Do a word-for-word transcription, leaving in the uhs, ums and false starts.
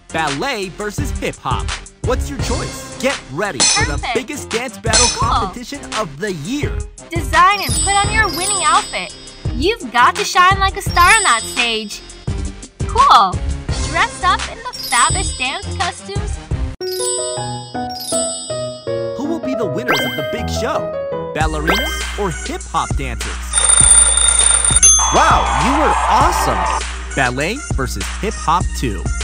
Ballet versus hip-hop. What's your choice? Get ready for the Perfect. biggest dance battle Cool. competition of the year. Design and put on your winning outfit. You've got to shine like a star on that stage. Cool! Dress up in the fabbest dance costumes. Who will be the winners of the big show? Ballerinas or hip-hop dancers? Wow, you were awesome! Ballet versus hip-hop two.